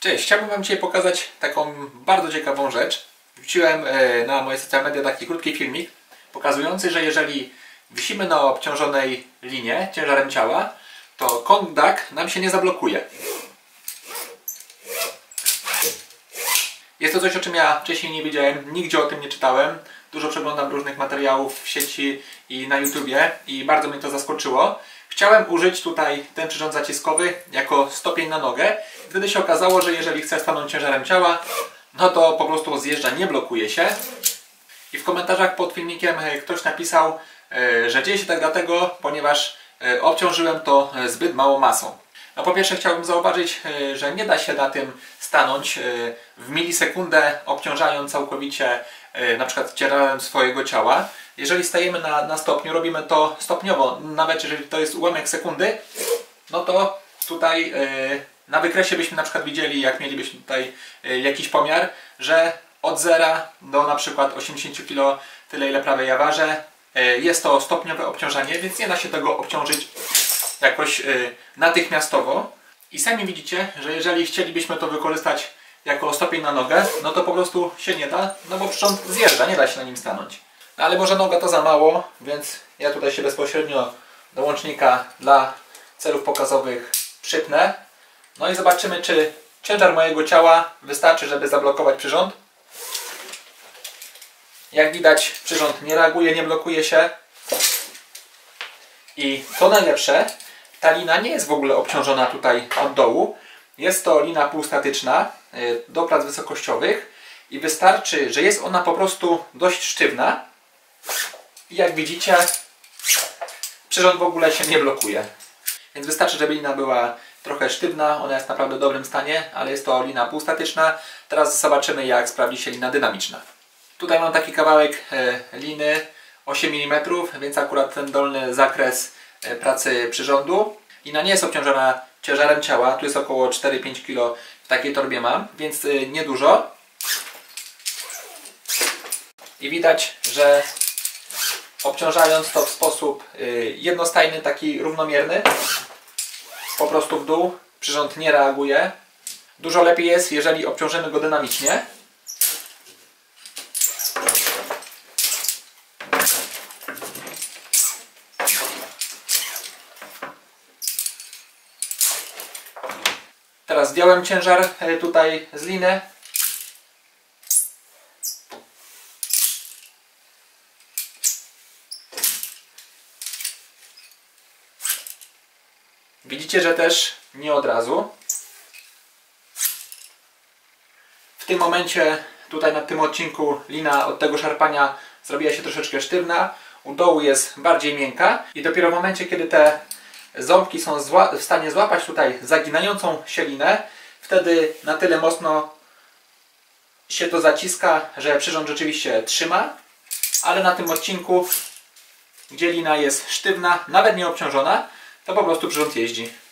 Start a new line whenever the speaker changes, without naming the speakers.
Cześć, chciałbym Wam dzisiaj pokazać taką bardzo ciekawą rzecz. Wrzuciłem na moje social media taki krótki filmik pokazujący, że jeżeli wisimy na obciążonej linie ciężarem ciała, to kondak nam się nie zablokuje. Jest to coś, o czym ja wcześniej nie wiedziałem, nigdzie o tym nie czytałem. Dużo przeglądam różnych materiałów w sieci i na YouTubie i bardzo mnie to zaskoczyło. Chciałem użyć tutaj ten przyrząd zaciskowy jako stopień na nogę. Wtedy się okazało, że jeżeli chcę stanąć ciężarem ciała, no to po prostu zjeżdża, nie blokuje się. I w komentarzach pod filmikiem ktoś napisał, że dzieje się tak dlatego, ponieważ obciążyłem to zbyt małą masą. No po pierwsze chciałbym zauważyć, że nie da się na tym stanąć w milisekundę, obciążając całkowicie na przykład ciężarem swojego ciała. Jeżeli stajemy na stopniu, robimy to stopniowo, nawet jeżeli to jest ułamek sekundy, no to tutaj na wykresie byśmy na przykład widzieli, jak mielibyśmy tutaj jakiś pomiar, że od 0 do na przykład 80 kg, tyle ile prawie ja ważę, jest to stopniowe obciążanie, więc nie da się tego obciążyć jakoś natychmiastowo. I sami widzicie, że jeżeli chcielibyśmy to wykorzystać jako stopień na nogę, no to po prostu się nie da, no bo przyrząd zjeżdża, nie da się na nim stanąć. No ale może noga to za mało, więc ja tutaj się bezpośrednio do łącznika dla celów pokazowych przypnę. No i zobaczymy, czy ciężar mojego ciała wystarczy, żeby zablokować przyrząd. Jak widać, przyrząd nie reaguje, nie blokuje się. I co najlepsze, ta lina nie jest w ogóle obciążona tutaj od dołu. Jest to lina półstatyczna do prac wysokościowych i wystarczy, że jest ona po prostu dość sztywna. I jak widzicie, przyrząd w ogóle się nie blokuje. Więc wystarczy, żeby lina była trochę sztywna, ona jest naprawdę w dobrym stanie, ale jest to lina półstatyczna. Teraz zobaczymy, jak sprawdzi się lina dynamiczna. Tutaj mam taki kawałek liny 8 mm, więc akurat ten dolny zakres pracy przyrządu. Lina nie jest obciążona ciężarem ciała, tu jest około 4-5 kg w takiej torbie mam, więc niedużo. I widać, że obciążając to w sposób jednostajny, taki równomierny, po prostu w dół, przyrząd nie reaguje. Dużo lepiej jest, jeżeli obciążymy go dynamicznie. Teraz zdjąłem ciężar tutaj z liny. Widzicie, że też nie od razu. W tym momencie, tutaj na tym odcinku, lina od tego szarpania zrobiła się troszeczkę sztywna. U dołu jest bardziej miękka. I dopiero w momencie, kiedy te ząbki są w stanie złapać tutaj zaginającą się linę, wtedy na tyle mocno się to zaciska, że przyrząd rzeczywiście trzyma. Ale na tym odcinku, gdzie lina jest sztywna, nawet nie obciążona, to po prostu przyrząd jeździ.